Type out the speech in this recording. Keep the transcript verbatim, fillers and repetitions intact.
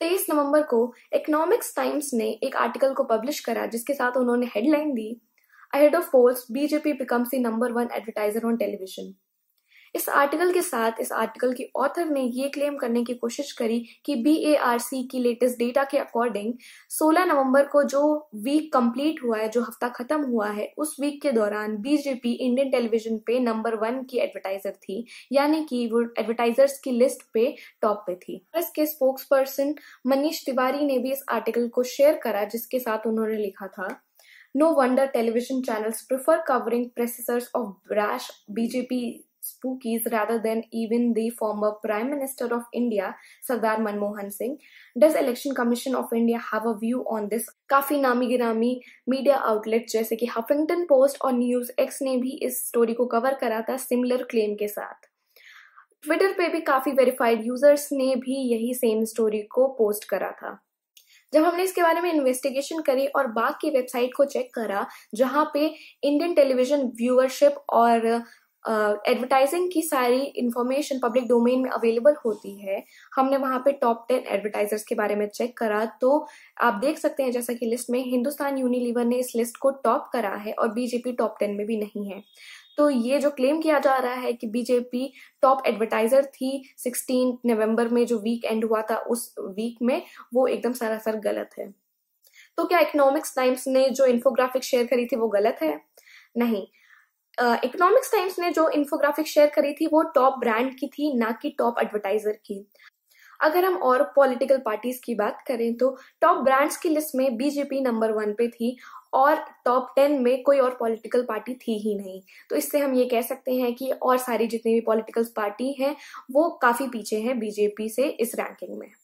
तेईस नवंबर को economics times ने एक आर्टिकल को पब्लिश करा जिसके साथ उन्होंने हेडलाइन दी, ahead of polls BJP becomes the number one advertiser on television. इस आर्टिकल के साथ इस आर्टिकल की ऑथर ने ये क्लेम करने की कोशिश करी कि बी ए आर सी की लेटेस्ट डेटा के अकॉर्डिंग सोलह नवंबर को जो वीक कंप्लीट हुआ है, जो हफ्ता खत्म हुआ है, उस वीक के दौरान बीजेपी इंडियन टेलीविजन पे नंबर वन की एडवर्टाइजर थी, यानी कि वो एडवर्टाइजर्स की लिस्ट पे टॉप पे थी। प्रेस के स्पोक्स पर्सन मनीष तिवारी ने भी इस आर्टिकल को शेयर करा जिसके साथ उन्होंने लिखा था, no wonder television channels prefer covering pressers of brash BJP spookies rather than even the former Prime Minister of India, Sardar Manmohan Singh. Does Election Commission of India have a view on this? काफी नामी गिरामी media outlet जैसे कि Huffington Post और News X ने भी इस story को कवर करा था सिमिलर क्लेम के साथ। ट्विटर पे भी काफी वेरीफाइड यूजर्स ने भी यही सेम स्टोरी को पोस्ट करा था। जब हमने इसके बारे में इन्वेस्टिगेशन करी और बाग की वेबसाइट को चेक करा जहां पे इंडियन टेलीविजन व्यूअरशिप और एडवर्टाइजिंग uh, की सारी इंफॉर्मेशन पब्लिक डोमेन में अवेलेबल होती है, हमने वहां पे टॉप टेन एडवर्टाइजर्स के बारे में चेक करा तो आप देख सकते हैं जैसा कि लिस्ट में हिंदुस्तान यूनिलीवर ने इस लिस्ट को टॉप करा है और बीजेपी टॉप टेन में भी नहीं है। तो ये जो क्लेम किया जा रहा है कि बीजेपी टॉप एडवर्टाइजर थी सोलह नवंबर में जो वीक एंड हुआ था उस वीक में, वो एकदम सरासर गलत है। तो क्या इकोनॉमिक्स टाइम्स ने जो इन्फोग्राफिक शेयर करी थी वो गलत है? नहीं। इकोनॉमिक्स uh, टाइम्स ने जो इन्फोग्राफिक शेयर करी थी वो टॉप ब्रांड की थी, ना कि टॉप एडवर्टाइजर की। अगर हम और पॉलिटिकल पार्टीज की बात करें तो टॉप ब्रांड्स की लिस्ट में बीजेपी नंबर वन पे थी और टॉप टेन में कोई और पॉलिटिकल पार्टी थी ही नहीं। तो इससे हम ये कह सकते हैं कि और सारी जितनी भी पॉलिटिकल पार्टी हैं वो काफी पीछे हैं बीजेपी से इस रैंकिंग में।